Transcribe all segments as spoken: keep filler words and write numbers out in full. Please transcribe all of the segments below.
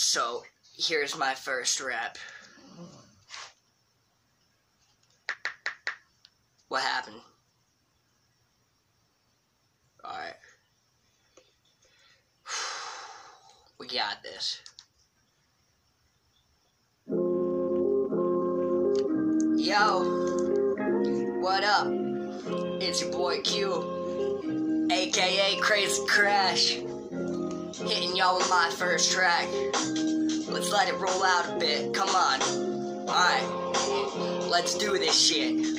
So, here's my first rap. What happened? Alright. We got this. Yo, what up? It's your boy Q, aka Crazy Crash, hitting y'all with my first track. Let's let it roll out a bit, come on. Alright, let's do this shit.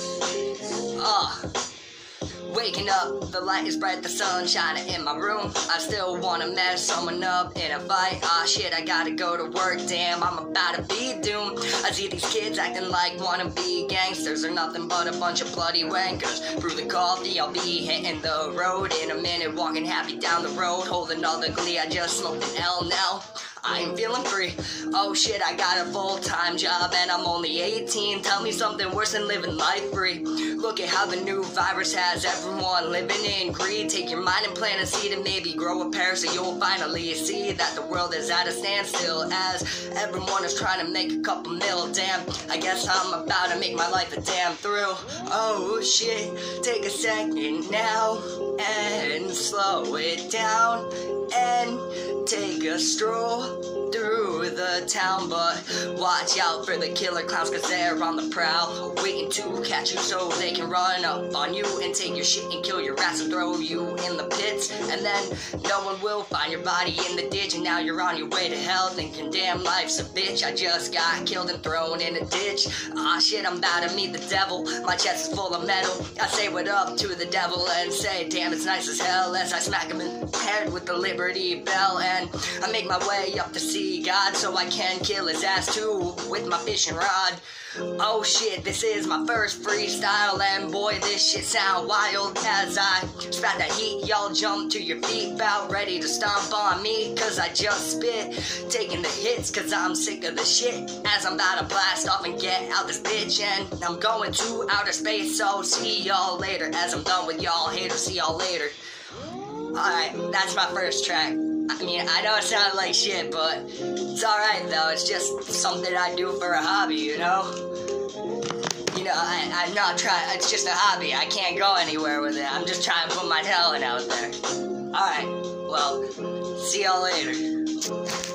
Uh, waking up, the light is bright, the sun shining in my room. I still wanna mess someone up in a fight. Ah shit, I gotta go to work, damn, I'm about to be doomed. I see these kids acting like wannabe gangsters. They're nothing but a bunch of bloody wankers. Brew the coffee, I'll be hitting the road in a minute, walking happy down the road, holding all the glee. I just smoked an L now. I ain't feeling free. Oh shit, I got a full-time job and I'm only eighteen. Tell me something worse than living life free. Look at how the new virus has everyone living in greed. Take your mind and plant a seed and maybe grow a pair, so you'll finally see that the world is at a standstill as everyone is trying to make a couple mil. Damn, I guess I'm about to make my life a damn thrill. Oh shit, take a second now and slow it down and take a stroll through the town, but watch out for the killer clowns, cause they're on the prowl, waiting to catch you so they can run up on you and take your shit and kill your ass and throw you in the pits, and then no one will find your body in the ditch, and now you're on your way to hell thinking damn life's a bitch. I just got killed and thrown in a ditch. Ah shit, I'm about to meet the devil, my chest is full of metal. I say what up to the devil and say damn it's nice as hell as I smack him in the head with the Liberty Bell, and I make my way up to see God so I can kill his ass too with my fishing rod. Oh shit, this is my first freestyle, and boy this shit sound wild as I spat that heat. Y'all jump to your feet, about ready to stomp on me, cause I just spit, taking the hits cause I'm sick of the shit, as I'm about to blast off and get out this bitch, and I'm going to outer space, so see y'all later, as I'm done with y'all haters, see y'all later. Alright, that's my first track. I mean, I know it sounded like shit, but it's alright though. It's just something I do for a hobby, you know? You know, I, I'm not trying, it's just a hobby. I can't go anywhere with it. I'm just trying to put my talent out there. Alright, well, see y'all later.